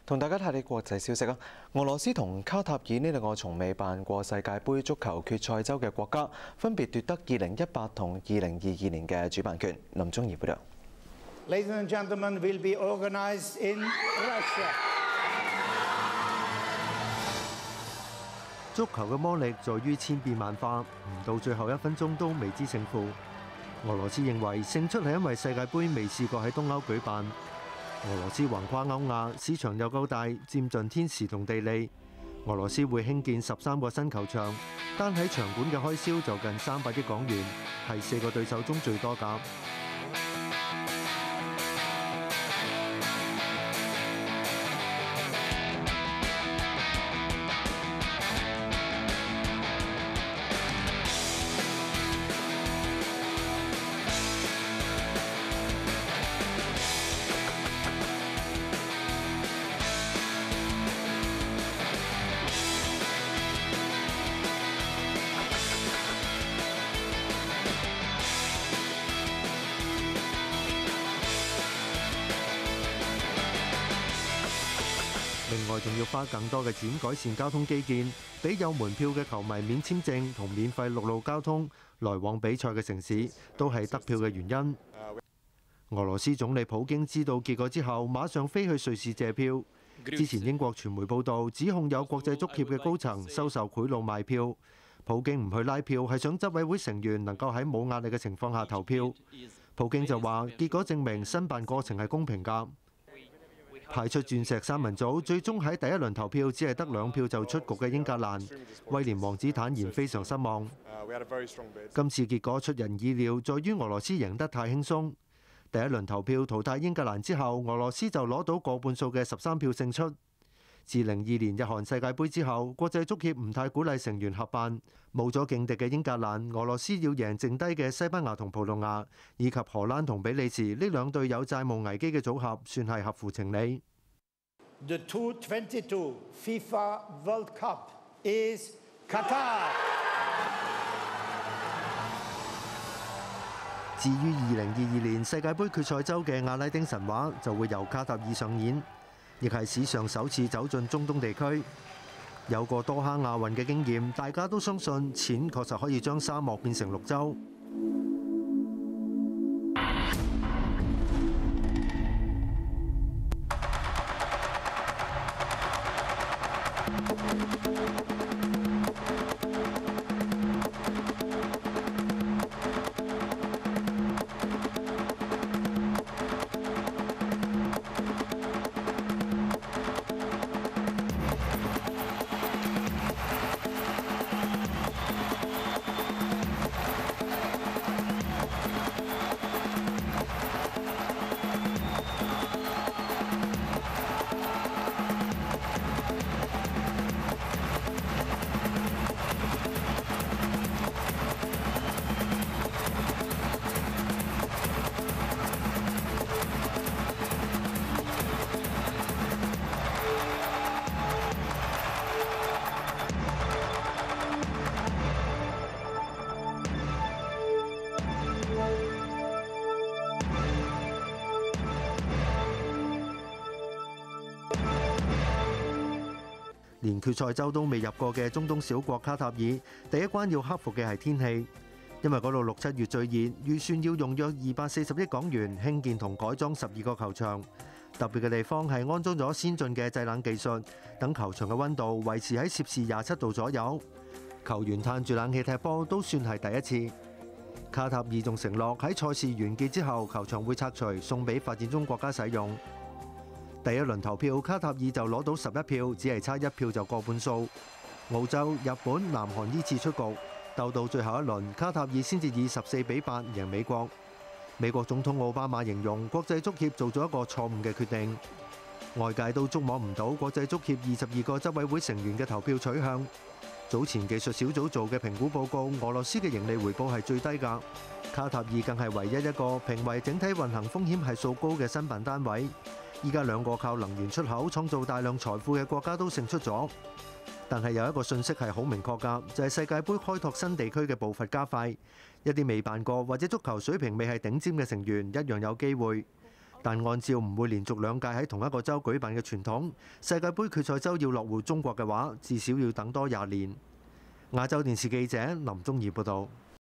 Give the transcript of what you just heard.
同大家睇啲國際消息啊！俄羅斯同卡塔爾呢兩個從未辦過世界盃足球決賽周嘅國家，分別奪得2018同2022年嘅主辦權。林宗儀報導。 Ladies and gentlemen, will be organized in Russia. 足球嘅魔力在於千變萬化，唔到最後1分鐘都未知勝負。俄羅斯認為勝出係因為世界盃未試過喺東歐舉辦。俄羅斯橫跨歐亞，市場又夠大，佔盡天時同地利。俄羅斯會興建13個新球場，單喺場館嘅開銷就近300億港元，係4個對手中最多㗎。另外，仲要花更多嘅錢改善交通基建，俾有門票嘅球迷免簽證同免費陸路交通來往比賽嘅城市，都係得票嘅原因。俄羅斯總理普京知道結果之後，馬上飛去瑞士借票。之前英國傳媒報道指控有國際足協嘅高層收受賄賂賣票，普京唔去拉票係想執委會成員能夠喺冇壓力嘅情況下投票。普京就話結果證明申辦過程係公平㗎。派出鑽石三人組，最終喺第一輪投票只係得2票就出局嘅英格蘭，威廉王子坦言非常失望。今次結果出人意料，在於俄羅斯贏得太輕鬆。第一輪投票淘汰英格蘭之後，俄羅斯就攞到過半數嘅13票勝出。自02年日韓世界盃之後，國際足協唔太鼓勵成員合辦，冇咗勁敵嘅英格蘭，俄羅斯要贏剩低嘅西班牙同葡萄牙，以及荷蘭同比利時呢2隊有債務危機嘅組合，算係合乎情理。 The 2022 FIFA World Cup is Qatar. 至於2022年世界盃決賽周嘅阿拉丁神話就會由卡塔爾上演。亦係史上首次走進中東地區，有過多哈亞運嘅經驗，大家都相信錢確實可以將沙漠變成綠洲。連決賽周都未入過嘅中東小國卡塔爾，第一關要克服嘅係天氣，因為嗰度6、7月最熱，預算要用約240億港元興建同改裝12個球場。特別嘅地方係安裝咗先進嘅製冷技術，等球場嘅溫度維持喺攝氏27度左右。球員嘆住冷氣踢波都算係第一次。卡塔爾仲承諾喺賽事完結之後，球場會拆除送俾發展中國家使用。第一輪投票，卡塔爾就攞到11票，只係差1票就過半數。澳洲、日本、南韓依次出局，鬥到最後一輪，卡塔爾先至以14比8贏美國。美國總統奧巴馬形容國際足協做咗一個錯誤嘅決定。外界都捉摸唔到國際足協22個執委會成員嘅投票取向。早前技術小組做嘅評估報告，俄羅斯嘅盈利回報係最低㗎。卡塔爾更係唯一一個評為整體運行風險係數高嘅申辦單位。依家2個靠能源出口創造大量財富嘅國家都勝出咗，但係有一個訊息係好明確㗎，就係世界盃開拓新地區嘅步伐加快，一啲未辦過或者足球水平未係頂尖嘅成員一樣有機會。 但按照唔會連續2屆喺同一個州舉辦嘅傳統，世界盃決賽周要落戶中國嘅話，至少要等多20年。亞洲電視記者林宗義報導。